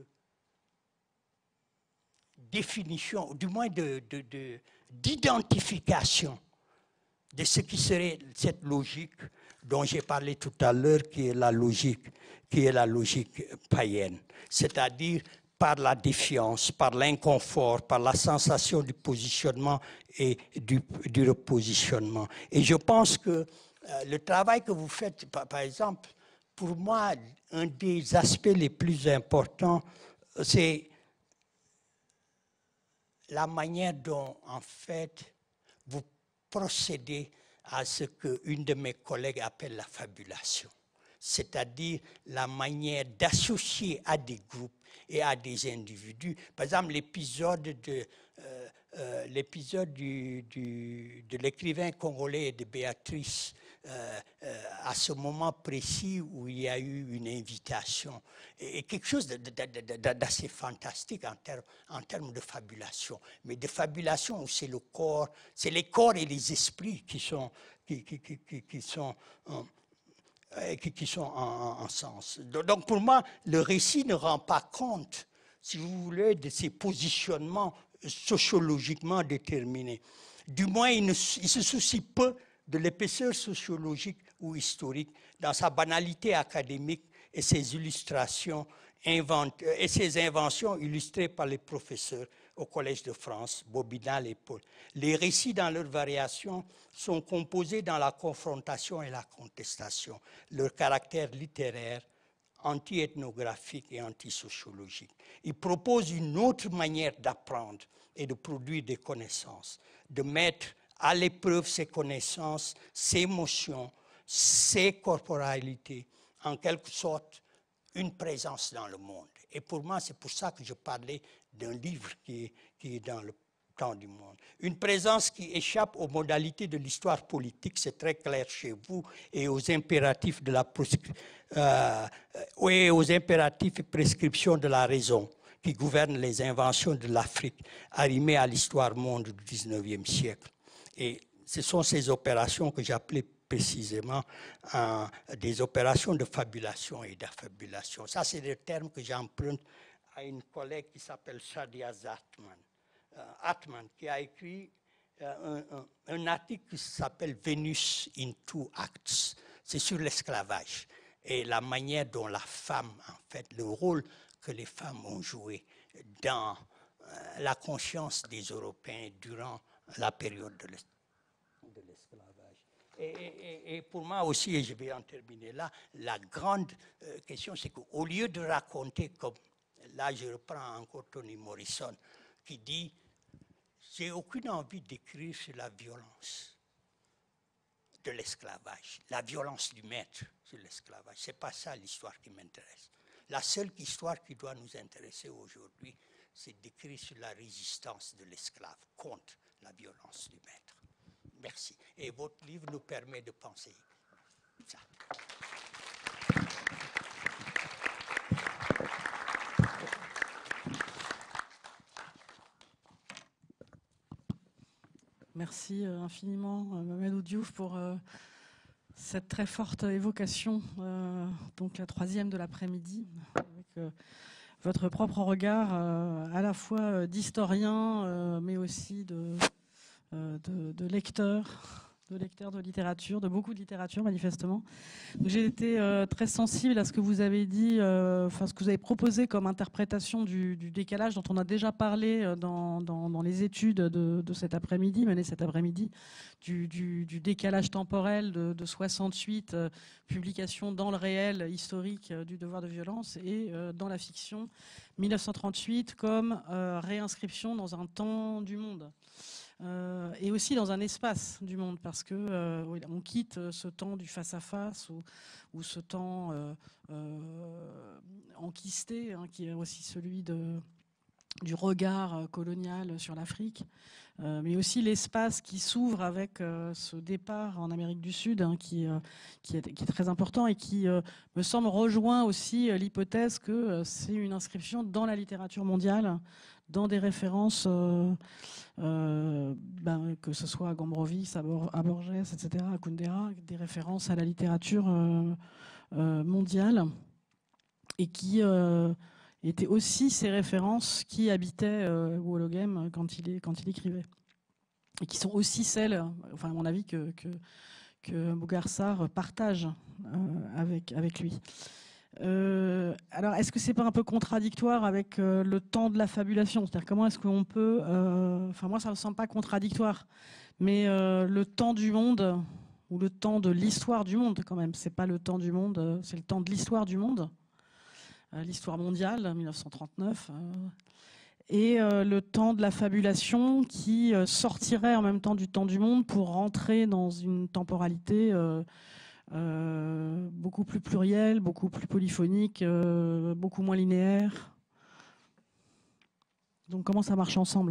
définition, du moins d'identification de ce qui serait cette logique dont j'ai parlé tout à l'heure, qui est la logique païenne, c'est-à-dire par la défiance, par l'inconfort, par la sensation du positionnement et du repositionnement. Et je pense que le travail que vous faites, par exemple, pour moi, un des aspects les plus importants, c'est la manière dont, en fait, vous procédez à ce qu'une de mes collègues appelle la fabulation, c'est-à-dire la manière d'associer à des groupes et à des individus. Par exemple, l'épisode de l'écrivain congolais de Béatrice, à ce moment précis où il y a eu une invitation, et quelque chose d'assez fantastique en termes de fabulation, mais de fabulation où c'est le corps, c'est les corps et les esprits qui sont qui sont en sens. Donc pour moi, le récit ne rend pas compte, si vous voulez, de ces positionnements sociologiquement déterminés. Du moins, il se soucie peu de l'épaisseur sociologique ou historique dans sa banalité académique et ses illustrations et ses inventions illustrées par les professeurs au Collège de France, Bobinal et Paul. Les récits dans leurs variations sont composés dans la confrontation et la contestation. Leur caractère littéraire, anti-ethnographique et anti-sociologique. Ils proposent une autre manière d'apprendre et de produire des connaissances, de mettre à l'épreuve ses connaissances, ses émotions, ses corporalités, en quelque sorte une présence dans le monde. Et pour moi, c'est pour ça que je parlais d'un livre qui est dans le temps du monde. Une présence qui échappe aux modalités de l'histoire politique, c'est très clair chez vous, et aux impératifs de aux impératifs et prescriptions de la raison qui gouvernent les inventions de l'Afrique, arrimées à l'histoire monde du XIXe siècle. Et ce sont ces opérations que j'appelais précisément des opérations de fabulation et d'affabulation. Ça, c'est des termes que j'emprunte à une collègue qui s'appelle Shadia Atman, qui a écrit un article qui s'appelle Venus in Two Acts. C'est sur l'esclavage et la manière dont la femme, en fait, le rôle que les femmes ont joué dans la conscience des Européens durant la période de l'esclavage. Et pour moi aussi, et je vais en terminer là, la grande question, c'est qu'au lieu de raconter, comme là je reprends encore Toni Morrison, qui dit « J'ai aucune envie d'écrire sur la violence de l'esclavage, la violence du maître sur l'esclavage. Ce n'est pas ça l'histoire qui m'intéresse. La seule histoire qui doit nous intéresser aujourd'hui, c'est d'écrire sur la résistance de l'esclave contre la violence du maître. » Merci. Et votre livre nous permet de penser ça. Merci infiniment, Mamadou Diouf, pour cette très forte évocation, donc la troisième de l'après-midi, avec votre propre regard à la fois d'historien, mais aussi de lecteur de littérature, de beaucoup de littérature manifestement. J'ai été très sensible à ce que vous avez dit, ce que vous avez proposé comme interprétation du décalage dont on a déjà parlé dans les études de cet après-midi, menées cet après-midi, du décalage temporel de 68, publication dans le réel historique du devoir de violence, et dans la fiction 1938 comme réinscription dans un temps du monde. Et aussi dans un espace du monde, parce que on quitte ce temps du face-à-face ou ce temps enquisté, hein, qui est aussi celui du regard colonial sur l'Afrique, mais aussi l'espace qui s'ouvre avec ce départ en Amérique du Sud, hein, qui est très important et qui me semble rejoint aussi l'hypothèse que c'est une inscription dans la littérature mondiale, dans des références, que ce soit à Gombrowicz, à Borges, etc., à Kundera, des références à la littérature mondiale, et qui étaient aussi ces références qui habitaient Woologem quand il écrivait, et qui sont aussi celles, enfin à mon avis, que Bougarsar partage avec lui. Alors, est-ce que c'est pas un peu contradictoire avec le temps de la fabulation? C'est-à-dire, comment est-ce qu'on peut... Enfin, moi, ça me semble pas contradictoire. Mais le temps du monde, ou le temps de l'histoire du monde, quand même, c'est pas le temps du monde, c'est le temps de l'histoire du monde, l'histoire mondiale, 1939, et le temps de la fabulation qui sortirait en même temps du temps du monde pour rentrer dans une temporalité... beaucoup plus pluriel, beaucoup plus polyphonique, beaucoup moins linéaire. Donc comment ça marche ensemble?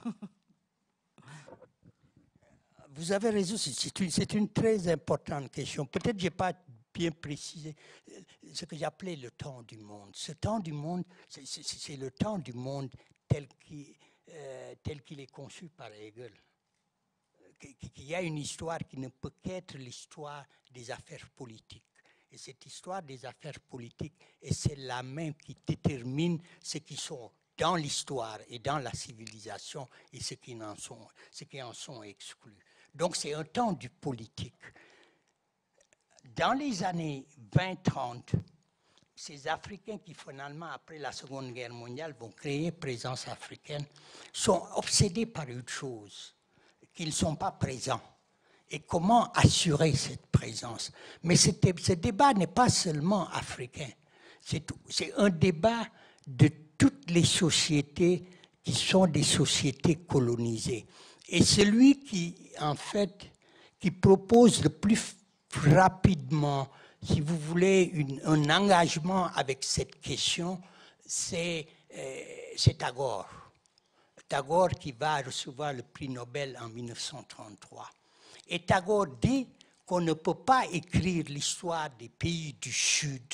Vous avez raison, c'est une très importante question. Peut-être que je n'ai pas bien précisé ce que j'appelais le temps du monde. Ce temps du monde, c'est le temps du monde tel qu'il est conçu par Hegel. Qu'il y a une histoire qui ne peut qu'être l'histoire des affaires politiques. Et cette histoire des affaires politiques, et c'est la même qui détermine ce qui sont dans l'histoire et dans la civilisation et ceux qui en sont exclus. Donc c'est un temps du politique. Dans les années 20-30, ces Africains qui finalement, après la Seconde Guerre mondiale, vont créer Présence africaine, sont obsédés par une chose, qu'ils ne sont pas présents. Et comment assurer cette présence? Mais ce débat n'est pas seulement africain, c'est un débat de toutes les sociétés qui sont des sociétés colonisées. Et celui qui, en fait, qui propose le plus rapidement, si vous voulez, un engagement avec cette question, c'est Tagore. Tagore qui va recevoir le prix Nobel en 1933. Et Tagore dit qu'on ne peut pas écrire l'histoire des pays du Sud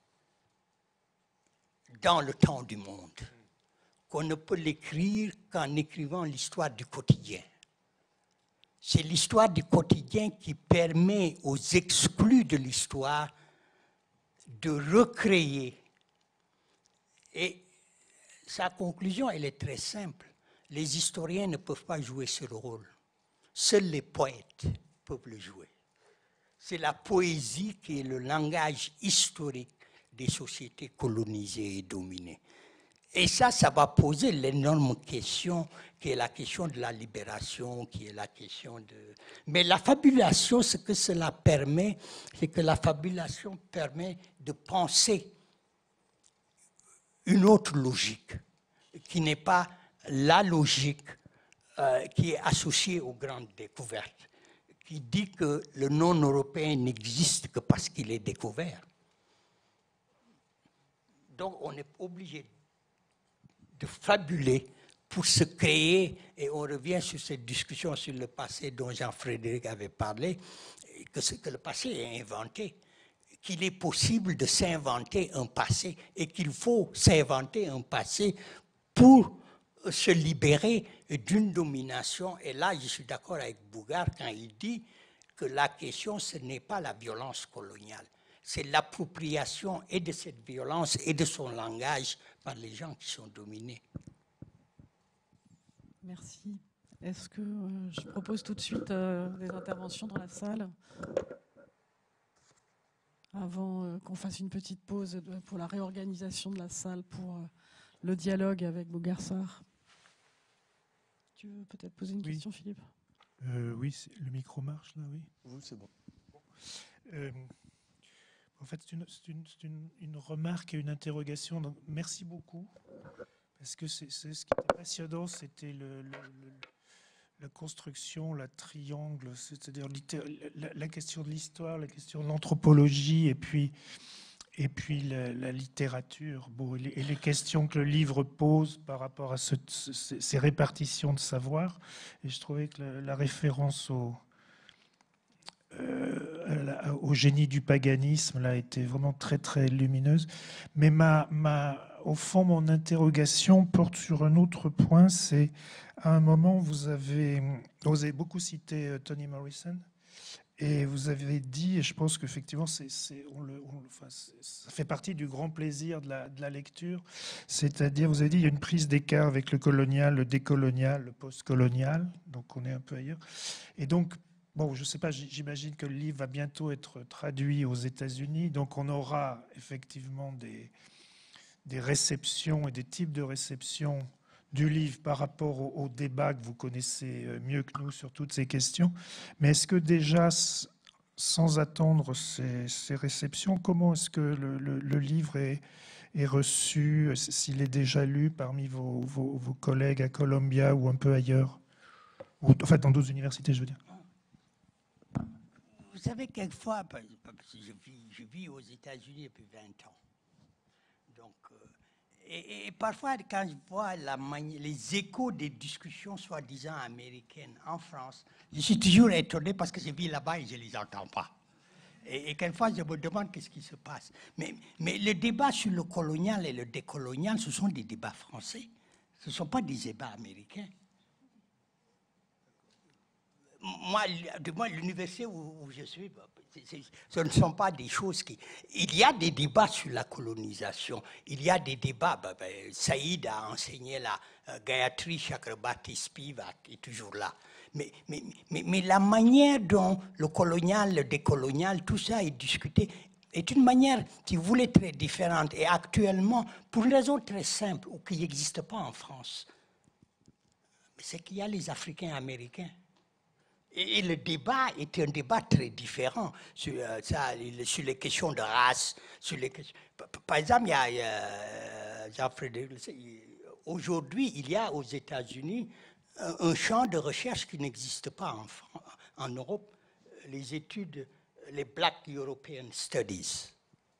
dans le temps du monde, qu'on ne peut l'écrire qu'en écrivant l'histoire du quotidien. C'est l'histoire du quotidien qui permet aux exclus de l'histoire de recréer. Et sa conclusion, elle est très simple. Les historiens ne peuvent pas jouer ce rôle. Seuls les poètes peuvent le jouer. C'est la poésie qui est le langage historique des sociétés colonisées et dominées. Et ça va poser l'énorme question qui est la question de la libération, qui est la question de... Mais la fabulation, ce que cela permet, c'est que la fabulation permet de penser une autre logique, qui n'est pas la logique qui est associée aux grandes découvertes, qui dit que le non-européen n'existe que parce qu'il est découvert. Donc on est obligé de fabuler pour se créer, et on revient sur cette discussion sur le passé dont Jean-Frédéric avait parlé, que le passé est inventé, qu'il est possible de s'inventer un passé et qu'il faut s'inventer un passé pour se libérer d'une domination. Et là, je suis d'accord avec Bougard quand il dit que la question, ce n'est pas la violence coloniale, c'est l'appropriation et de cette violence et de son langage par les gens qui sont dominés. Merci. Est-ce que je propose tout de suite des interventions dans la salle avant qu'on fasse une petite pause pour la réorganisation de la salle pour le dialogue avec Bougard-Sarr. Tu veux peut-être poser une question, Philippe? Oui, le micro marche là, oui. Oui, c'est bon. En fait, c'est une remarque et une interrogation. Donc, merci beaucoup. Parce que c'est ce qui était passionnant, c'était la construction, la triangle, c'est-à-dire la question de l'histoire, la question de l'anthropologie, et puis la littérature. Bon, et les questions que le livre pose par rapport à ces répartitions de savoir. Et je trouvais que la référence au génie du paganisme là était vraiment très très lumineuse. Mais au fond, mon interrogation porte sur un autre point. C'est à un moment vous avez beaucoup cité Toni Morrison et vous avez dit, et je pense qu'effectivement ça fait partie du grand plaisir de la lecture, c'est-à-dire vous avez dit il y a une prise d'écart avec le colonial, le décolonial, le postcolonial, donc on est un peu ailleurs. Et donc bon, je ne sais pas, j'imagine que le livre va bientôt être traduit aux États-Unis, donc on aura effectivement des réceptions et des types de réceptions du livre par rapport au débat que vous connaissez mieux que nous sur toutes ces questions. Mais est-ce que déjà, sans attendre ces réceptions, comment est-ce que le livre est reçu, s'il est déjà lu parmi vos collègues à Columbia ou un peu ailleurs, ou en fait dans d'autres universités, je veux dire? Vous savez, quelquefois, je vis aux États-Unis depuis 20 ans. Donc, et parfois, quand je vois les échos des discussions soi-disant américaines en France, je suis toujours étonné parce que je vis là-bas et je ne les entends pas. Et quelquefois, je me demande qu'est-ce qui se passe. Mais le débat sur le colonial et le décolonial, ce sont des débats français. Ce ne sont pas des débats américains. moi, l'université où je suis, ce ne sont pas des choses qui... Il y a des débats sur la colonisation. Il y a des débats. Saïd a enseigné là. Gayatri Chakrabarti Spivak est toujours là. Mais la manière dont le colonial, le décolonial, tout ça est discuté est une manière qui voulait très différente. Et actuellement, pour une raison très simple, ou qui n'existe pas en France, c'est qu'il y a les Africains américains. Et le débat est un débat très différent sur les questions de race. Par exemple, il y a Jean-Frédéric, aujourd'hui, il y a aux États-Unis un champ de recherche qui n'existe pas en Europe, les études, les Black European Studies,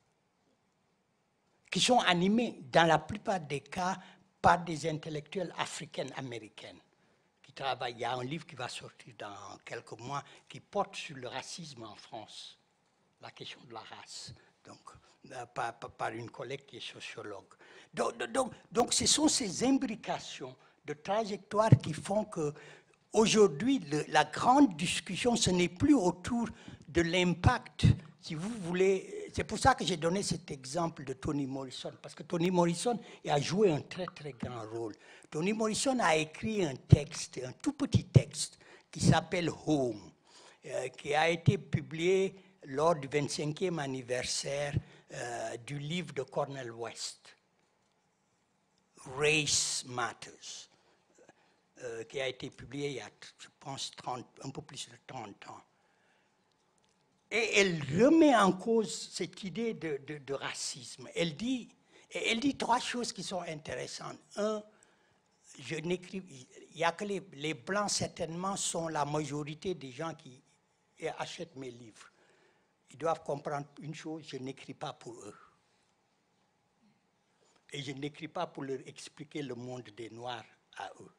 qui sont animées dans la plupart des cas par des intellectuels africains-américains. Il y a un livre qui va sortir dans quelques mois qui porte sur le racisme en France, la question de la race, donc, par une collègue qui est sociologue. Donc ce sont ces imbrications de trajectoires qui font qu'aujourd'hui, la grande discussion, ce n'est plus autour de l'impact, si vous voulez. C'est pour ça que j'ai donné cet exemple de Toni Morrison, parce que Toni Morrison a joué un très très grand rôle. Toni Morrison a écrit un texte, un tout petit texte, qui s'appelle Home, qui a été publié lors du 25e anniversaire du livre de Cornel West, Race Matters, qui a été publié il y a, je pense, un peu plus de 30 ans. Et elle remet en cause cette idée de racisme. Elle dit trois choses qui sont intéressantes. Un, il y a que les Blancs, certainement, sont la majorité des gens qui achètent mes livres. Ils doivent comprendre une chose, je n'écris pas pour eux. Et je n'écris pas pour leur expliquer le monde des Noirs à eux.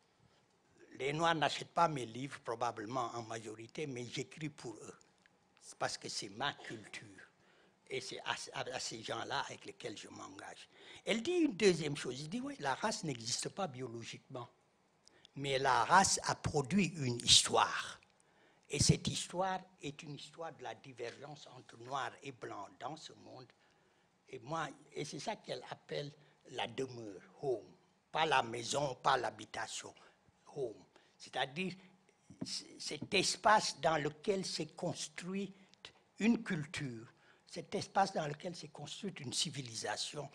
Les Noirs n'achètent pas mes livres, probablement en majorité, mais j'écris pour eux. Parce que c'est ma culture. Et c'est à ces gens-là avec lesquels je m'engage. Elle dit une deuxième chose. Elle dit, oui, la race n'existe pas biologiquement. Mais la race a produit une histoire. Et cette histoire est une histoire de la divergence entre noir et blanc dans ce monde. Et c'est ça qu'elle appelle la demeure, home. Pas la maison, pas l'habitation, home. C'est-à-dire cet espace dans lequel s'est construite une culture, cet espace dans lequel s'est construite une civilisation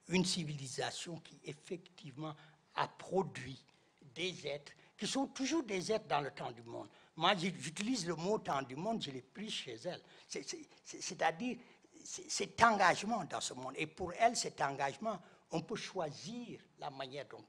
qui effectivement a produit des êtres qui sont toujours des êtres dans le temps du monde. Moi, j'utilise le mot temps du monde, je l'ai pris chez elle. C'est-à-dire cet engagement dans ce monde. Et pour elle, cet engagement, on peut choisir la manière dont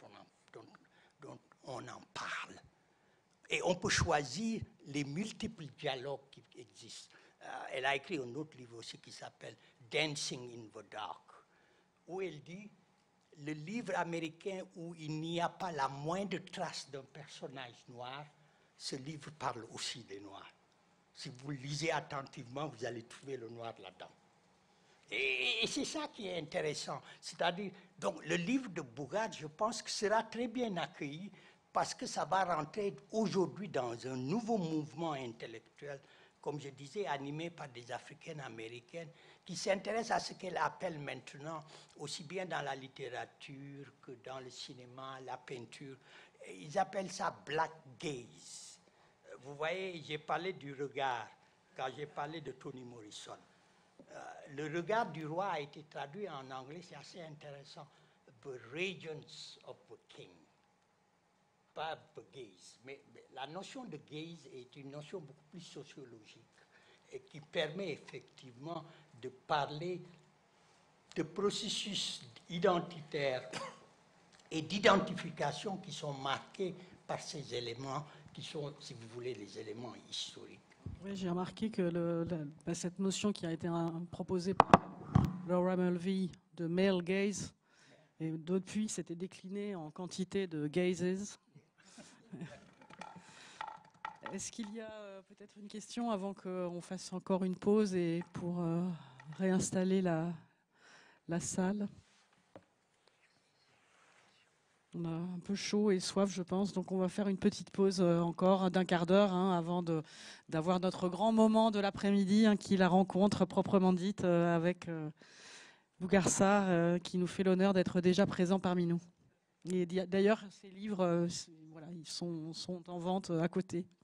on en parle. Et on peut choisir les multiples dialogues qui existent. Elle a écrit un autre livre aussi qui s'appelle Dancing in the Dark, où elle dit, le livre américain où il n'y a pas la moindre trace d'un personnage noir, ce livre parle aussi des Noirs. Si vous le lisez attentivement, vous allez trouver le noir là-dedans. Et c'est ça qui est intéressant. C'est-à-dire, donc, le livre de Bougat, je pense que sera très bien accueilli parce que ça va rentrer aujourd'hui dans un nouveau mouvement intellectuel, comme je disais, animé par des Africaines américaines qui s'intéressent à ce qu'elles appellent maintenant, aussi bien dans la littérature que dans le cinéma, la peinture, ils appellent ça black gaze. Vous voyez, j'ai parlé du regard quand j'ai parlé de Toni Morrison. Le regard du roi a été traduit en anglais, c'est assez intéressant. The Radiance of the King. Pas the gaze. Mais la notion de gaze est une notion beaucoup plus sociologique et qui permet effectivement de parler de processus identitaires et d'identification qui sont marqués par ces éléments qui sont, si vous voulez, les éléments historiques. Oui, j'ai remarqué que cette notion qui a été proposée par Laura Mulvey de male gaze, et depuis c'était décliné en quantité de gazes. Est-ce qu'il y a peut-être une question avant qu'on fasse encore une pause et pour réinstaller la salle? On a un peu chaud et soif, je pense, donc on va faire une petite pause encore d'un quart d'heure avant d'avoir notre grand moment de l'après-midi, qui est la rencontre proprement dite avec Bougarsar, qui nous fait l'honneur d'être déjà présent parmi nous. Et d'ailleurs, ces livres, voilà, ils sont en vente à côté.